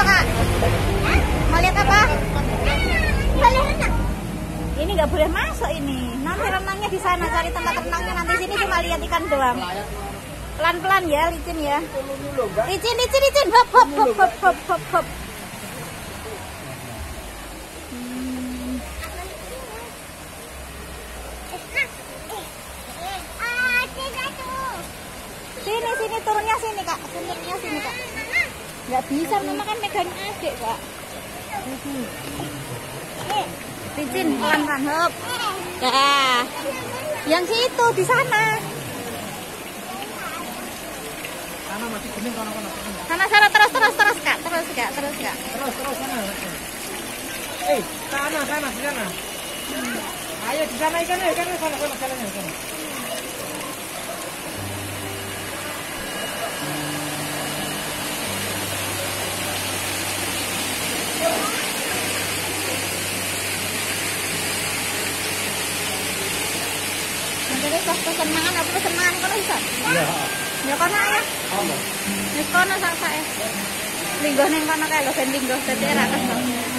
apa Kak? Mau lihat apa? Boleh renang. Ini nggak boleh masuk ini. Nanti renangnya di sana, cari tempat renangnya. Nanti sini cuma lihat ikan doang. Pelan-pelan ya, licin ya. Licin. Hop hop hop hop hop hop hop. Sini turunnya sini Kak. Turunnya sini Kak. Nggak bisa, mama kan megang adik Kak. Licin, pelan-pelan hop. Dah. Yang situ di sana. Sana masih bening kono. Sana terus Kak. Terus sana. Sana di sana. Ayo di sana ikannya sana jalannya sana. Jadi pas pesen mangan apa pesen mangan kono bisa? Iya. Ya kono ya. Apa? Wis kono sak-sake. Linggo ning kono kae lho ben linggo dadi ra kesel.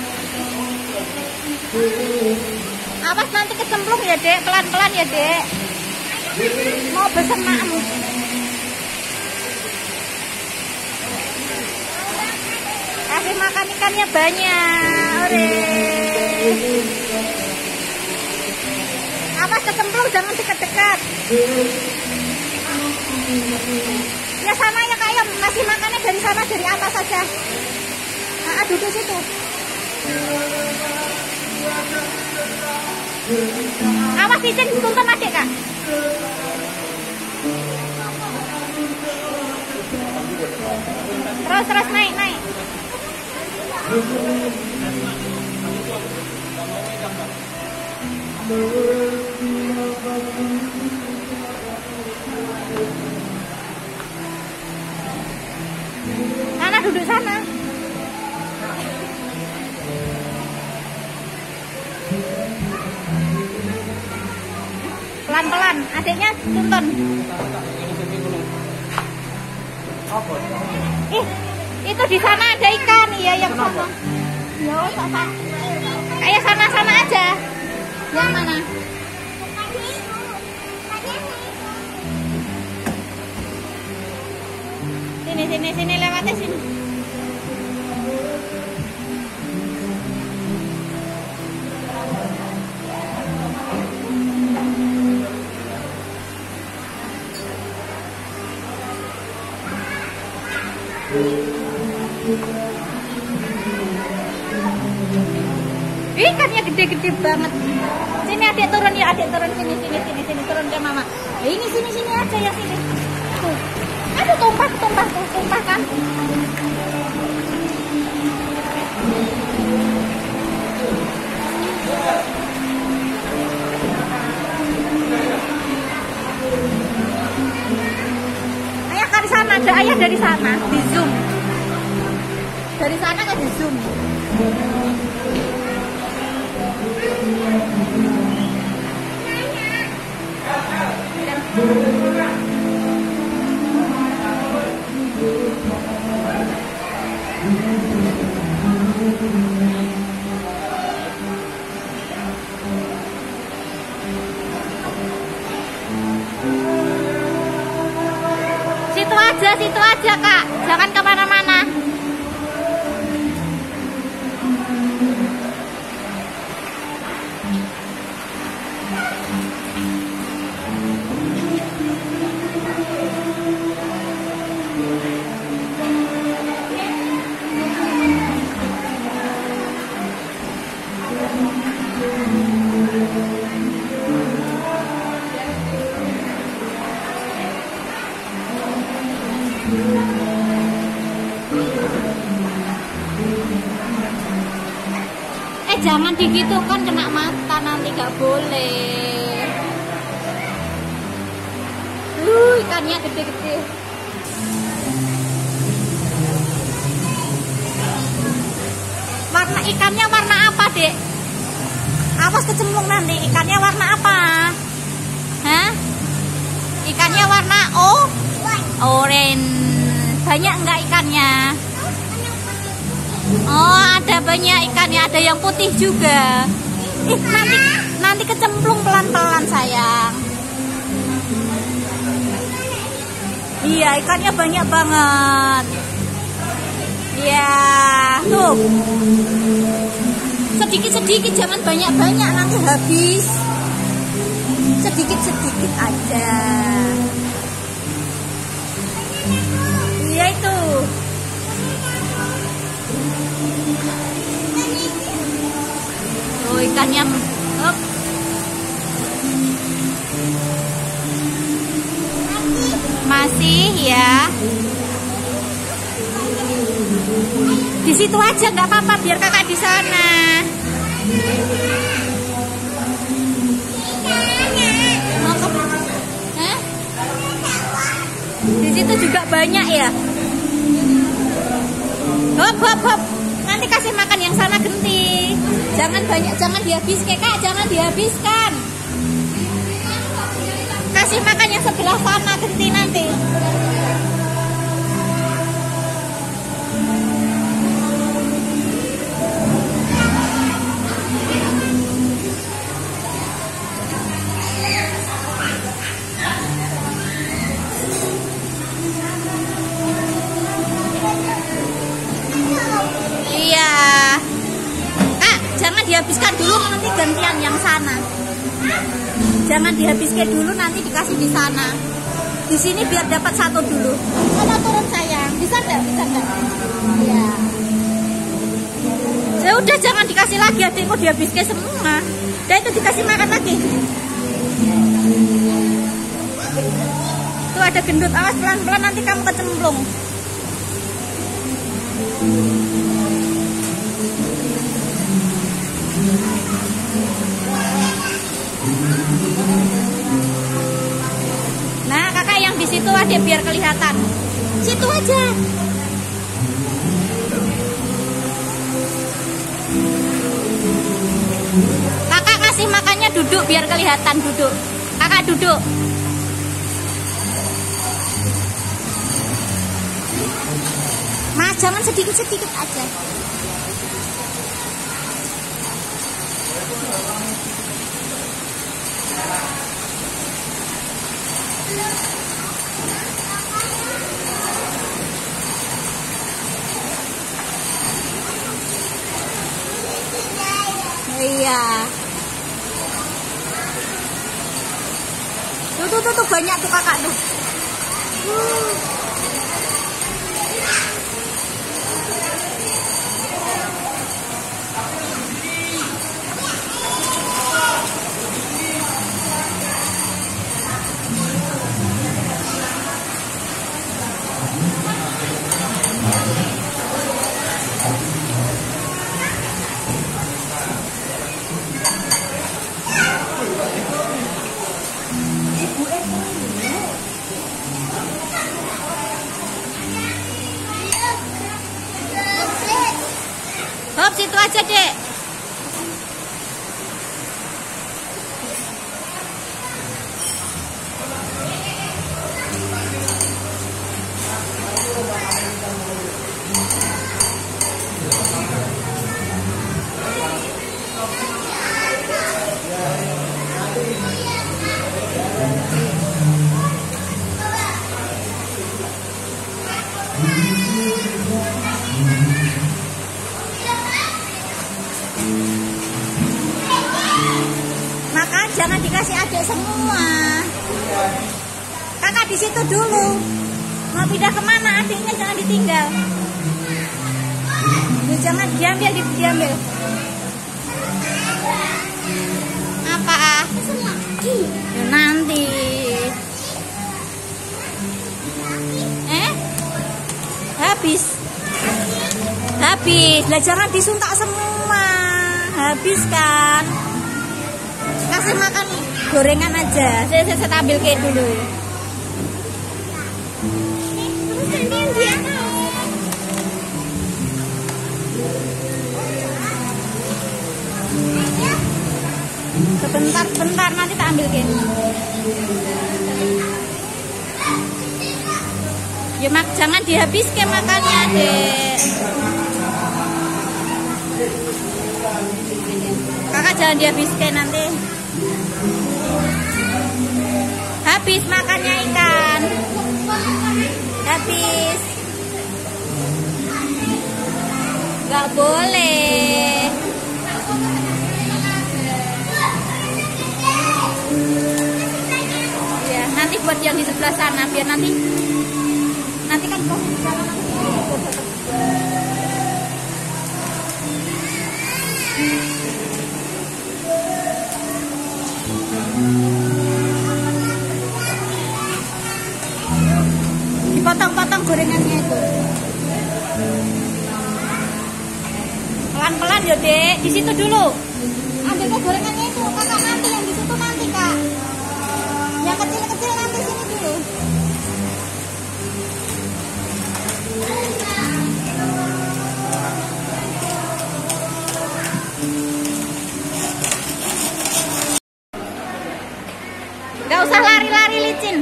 Awas nanti kecemplung ya, Dek. Pelan-pelan ya, Dek. Mau pesen mangan. Kasih makan ikannya banyak. Ore. Awas kecemplung, jangan dekat-dekat. Ya sana ya Kak, ya masih makannya dari sana, dari atas saja. Nah, duduk situ. Awas izin tuntun adik Kak. Terus naik. Sana duduk sana. Pelan-pelan, adiknya tuntun. Itu di sana ada ikan ya yang sana. Ya, tak. Kayak sana aja. Yang mana? Sini lewatnya sini. Ikannya gede-gede banget. Sini adik turun ya, sini turun ke mama. Ini sini aja ya sini. Tuh. Aduh tumpah kan. Ayah kan sana, ada ayah dari sana, di zoom. Dari sana kan di zoom. Situ aja Kak, jangan kemana-mana. Jangan digitu kan kena mata nanti, gak boleh. Ikannya gede-gede. Warna ikannya warna apa, Dek? Awas kecemplung nanti. Ikannya warna apa? Hah? Ikannya warna orange. Banyak enggak ikannya? Oh, ada banyak ikannya, ada yang putih juga. Nanti kecemplung pelan-pelan sayang. Iya, ikannya banyak banget. Iya, tuh. Sedikit-sedikit, jangan banyak-banyak, nanti habis. Sedikit-sedikit aja. Iya itu. Oh, ikannya. Hop. Masih ya. Di situ aja nggak apa-apa, biar kakak di sana. Mau ke mana? Hah? Di situ juga banyak ya. Hop hop hop. Nanti kasih makan yang sana Genti. Jangan banyak, jangan dihabiskan kak, jangan dihabiskan. Kasih makan yang sebelah sana Genti nanti. Iya. Kak, jangan dihabiskan dulu, nanti gantian yang sana. Jangan dihabiskan dulu, nanti dikasih di sana. Di sini biar dapat satu dulu. Sana turun sayang. Bisa nggak? Bisa nggak? Iya. Ya udah, jangan dikasih lagi, adikku dihabiskan semua. Dan itu dikasih makan lagi. Tuh ada gendut, awas pelan-pelan nanti kamu kecemplung. Nah, kakak yang di situ aja biar kelihatan. Situ aja. Kakak kasih makannya duduk biar kelihatan, duduk. Kakak duduk. Mas, jangan sedikit-sedikit aja. Iya. Tuh banyak tuh kakak tuh. Hop, situ aja, Dek. Makan, jangan dikasih adik semua. Kakak di situ dulu. Mau pindah kemana? Adiknya jangan ditinggal. Jangan diambil, diambil. Apa? Nanti. Habis. Lah jangan disuntak semua. Habis kan. Kasih makan gorengan aja. Saya ambil kayak dulu ya. Sebentar nanti tak ambil kayak. Ya jangan dihabiskan makannya, Dek. Kakak jangan dihabiskan nanti. Habis makannya ikan. Habis. Gak boleh. Ya, nanti buat yang di sebelah sana biar nanti kan di sana nanti. Dipotong-potong gorengannya itu. Pelan-pelan ya, Dek. Di situ dulu. Ambil ke gorengannya itu, Kakak nanti yang di situ nanti, Kak. Yang kecil-kecil nanti sini dulu. Gak usah lari-lari licin.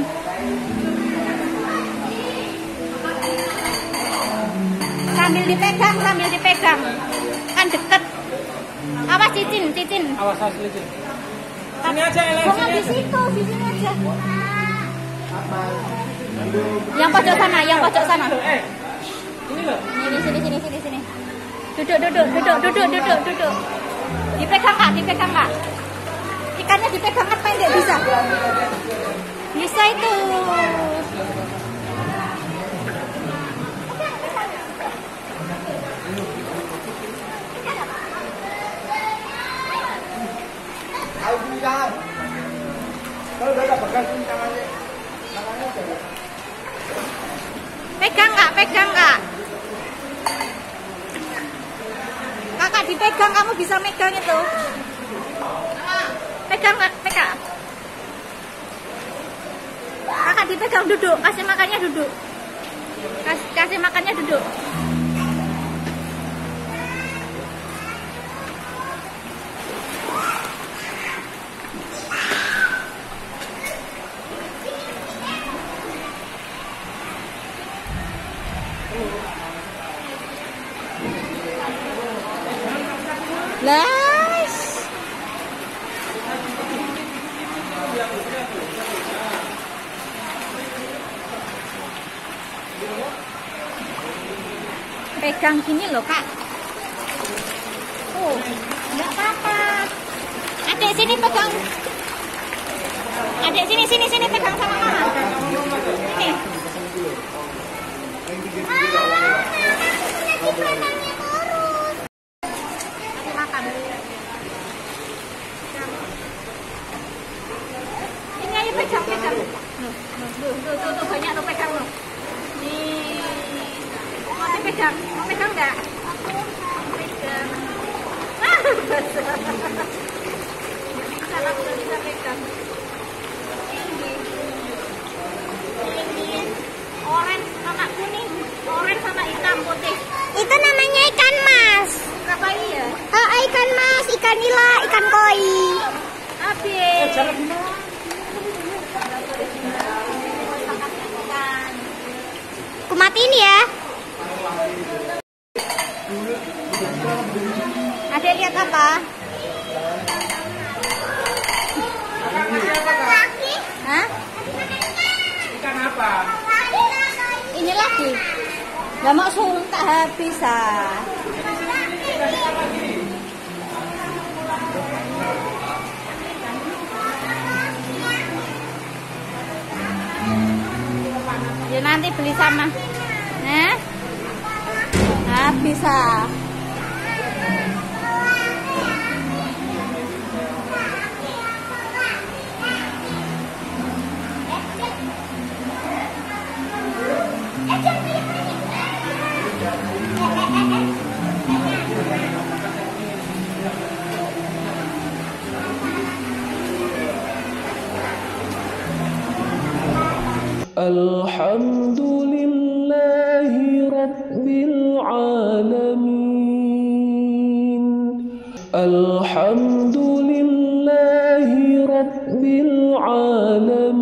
Sambil dipegang. Kan deket. Awas cicin. Awas licin. Sini aja, Ellen. Jangan di sini aja. Yang pojok sana. Ini loh. Sini. Duduk. Dipegang Kak. Ikannya dipegang kan pendek bisa. Bisa itu. Kalau udah pegang tangannya. Pegang Kak. Kakak dipegang, kamu bisa megang itu. Pegang. Kakak dipegang, duduk. Kasih makannya duduk. Kasih makannya duduk. Las. Pegang gini loh, Kak. Oh, enggak apa-apa. Adek sini pegang. Adek sini pegang sama Mama. Sini. Makan. Ini ayo pegang. Tuh banyak tuh pegang loh. Nih. Mau pegang enggak? Pegang. Sana udah bisa pegang. Ini. Orange sama kuning, orange sama hitam putih. Itu namanya ikan mas. Apa iya? Oh, ikan mas, ikan nila, ikan koi. Habis. Aku matiin ya. Adek lihat apa? Hah? Ikan apa? Ini lagi. Gak mau tak habis ah. Ya nanti beli sama. Nah. Habis ah. Alhamdulillahi Rabbil Alamin. Alhamdulillahi Rabbil Alamin.